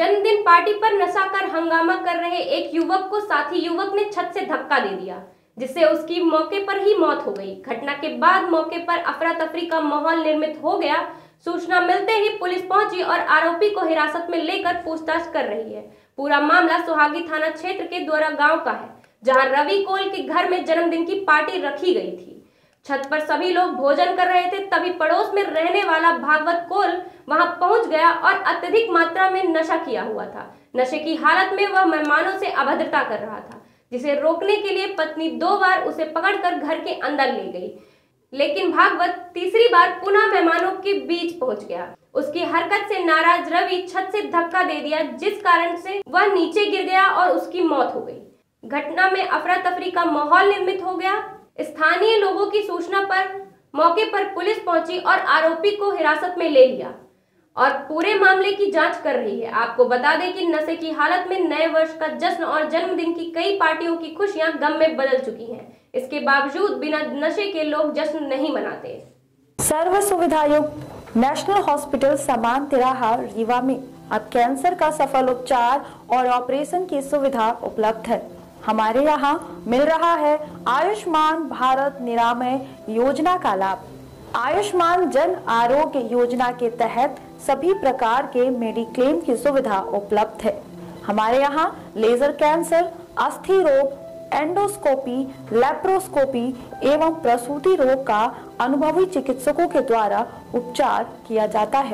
जन्मदिन पार्टी पर नशा कर हंगामा कर रहे एक युवक को साथी युवक ने छत से धक्का दे दिया, जिससे उसकी मौके पर ही मौत हो गई। घटना के बाद मौके पर अफरा तफरी का माहौल निर्मित हो गया। सूचना मिलते ही पुलिस पहुंची और आरोपी को हिरासत में लेकर पूछताछ कर रही है। पूरा मामला सुहागी थाना क्षेत्र के द्वारा गांव का है, जहां रवि कोल के घर में जन्मदिन की पार्टी रखी गई थी। छत पर सभी लोग भोजन कर रहे थे, तभी पड़ोस में रहने वाला भागवत कोल वहां पहुंच गया और अत्यधिक मात्रा में नशा किया हुआ था। नशे की हालत में वह मेहमानों से अभद्रता कर रहा था, जिसे रोकने के लिए पत्नी 2 बार उसे पकड़कर घर के अंदर ले गई, लेकिन भागवत तीसरी बार पुनः मेहमानों के बीच पहुंच गया। उसकी हरकत से नाराज रवि छत से धक्का दे दिया, जिस कारण से वह नीचे गिर गया और उसकी मौत हो गई। घटना में अफरा तफरी का माहौल निर्मित हो गया। स्थानीय लोगों की सूचना पर मौके पर पुलिस पहुंची और आरोपी को हिरासत में ले लिया और पूरे मामले की जांच कर रही है। आपको बता दें कि नशे की हालत में नए वर्ष का जश्न और जन्मदिन की कई पार्टियों की खुशियां गम में बदल चुकी हैं। इसके बावजूद बिना नशे के लोग जश्न नहीं मनाते। सर्व सुविधा युक्त नेशनल हॉस्पिटल समान तिराहा रीवा में अब कैंसर का सफल उपचार और ऑपरेशन की सुविधा उपलब्ध है। हमारे यहाँ मिल रहा है आयुष्मान भारत निरामय योजना का लाभ। आयुष्मान जन आरोग्य योजना के तहत सभी प्रकार के मेडिक्लेम की सुविधा उपलब्ध है। हमारे यहाँ लेजर कैंसर, अस्थि रोग, एंडोस्कोपी, लेप्रोस्कोपी एवं प्रसूति रोग का अनुभवी चिकित्सकों के द्वारा उपचार किया जाता है।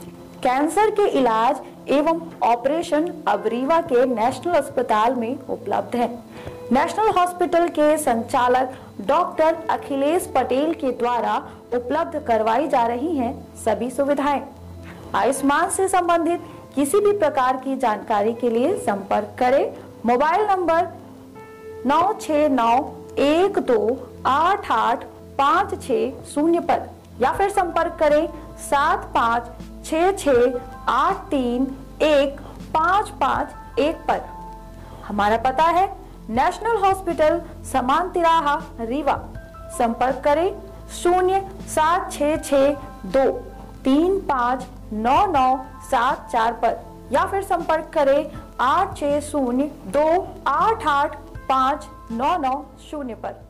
कैंसर के इलाज एवं ऑपरेशन अब रीवा के नेशनल अस्पताल में उपलब्ध है। नेशनल हॉस्पिटल के संचालक डॉक्टर अखिलेश पटेल के द्वारा उपलब्ध करवाई जा रही हैं सभी सुविधाएं। आयुष्मान से संबंधित किसी भी प्रकार की जानकारी के लिए संपर्क करें मोबाइल नंबर 9691288560 पर या फिर संपर्क करें 7566831551 पर। हमारा पता है नेशनल हॉस्पिटल समान तिराहा रीवा। संपर्क करें 07662359974 पर या फिर संपर्क करें 8602885990 पर।